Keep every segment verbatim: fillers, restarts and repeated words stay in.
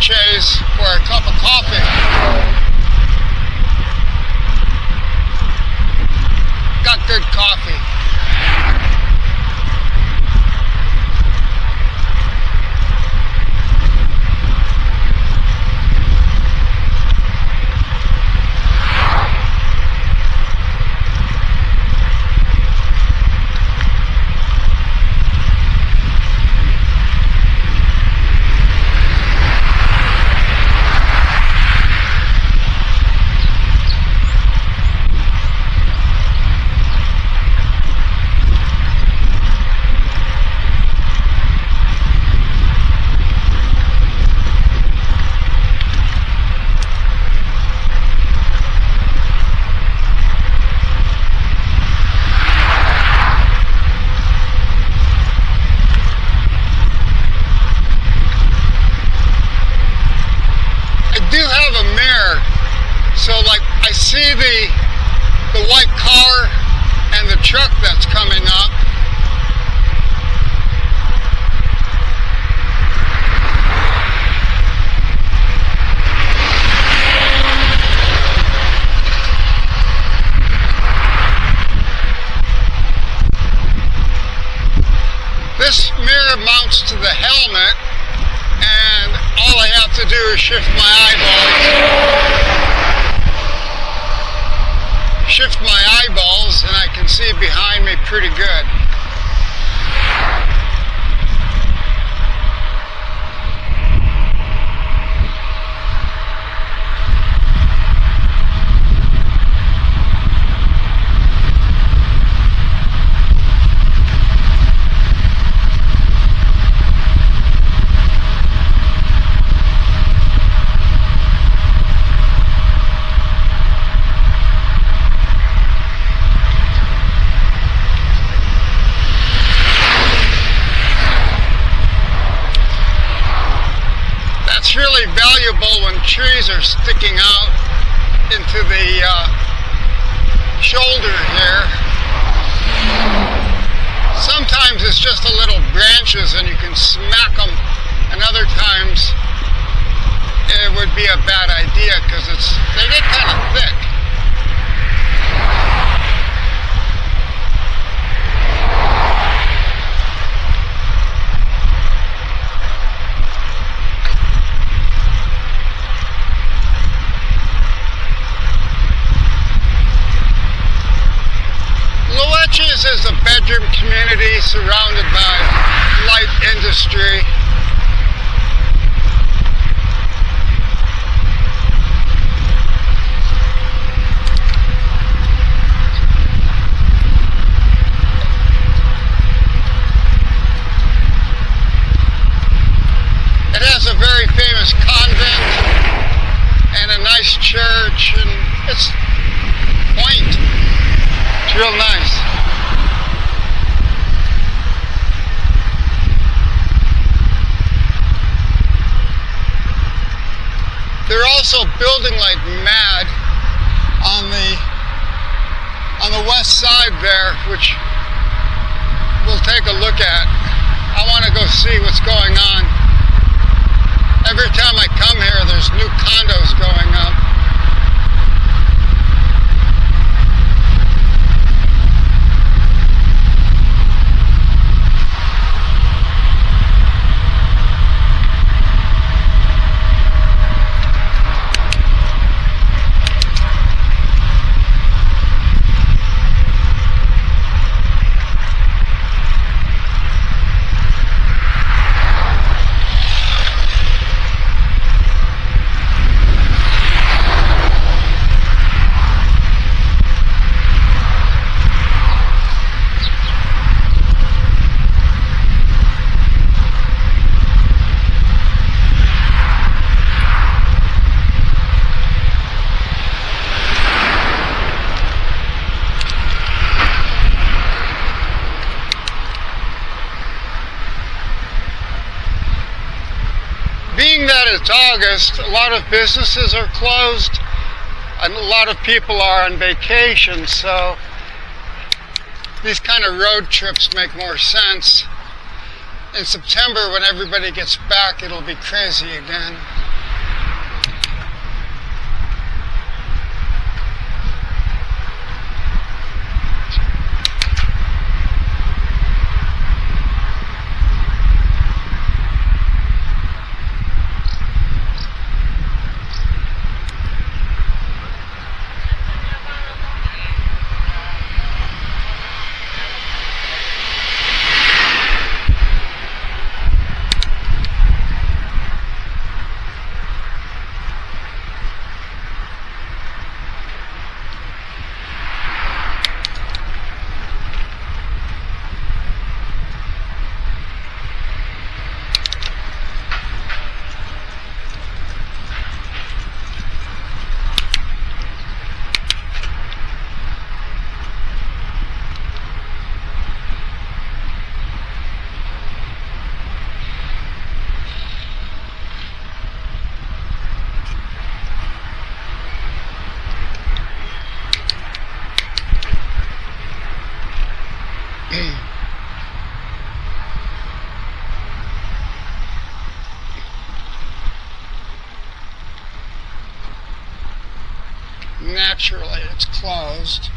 Chase for a cup of coffee. Got good coffee. So like I see the the white car and the truck that's coming up. This mirror mounts to the helmet, and all I have to do is shift my eyeballs. Shift my eyeballs and I can see behind me pretty good. It's really valuable when trees are sticking out into the uh, shoulder here. Sometimes it's just a little branches and you can smack them, and other times it would be a bad idea because it's they get kind of thick. Loeches is a bedroom community surrounded by light industry. It has a very famous convent and a nice church, and it's quaint. It's real nice. They're also building like mad on the on the west side there, which we'll take a look at. I want to go see what's going on. Every time I come here, there's new condos going up. Being that it's August, a lot of businesses are closed and a lot of people are on vacation, so these kind of road trips make more sense. In September, when everybody gets back, it'll be crazy again. naturally it's closed.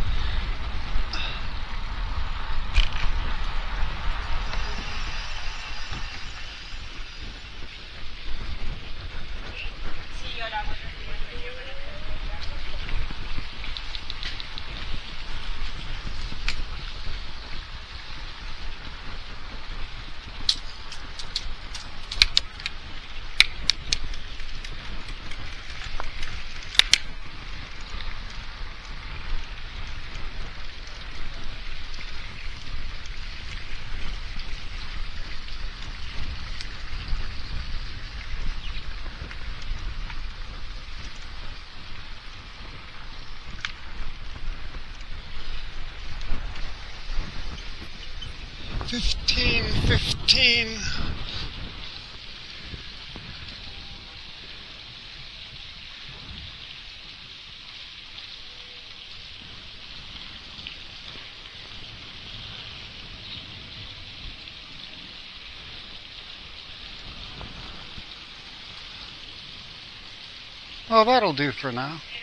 Fifteen, fifteen. Well, that'll do for now.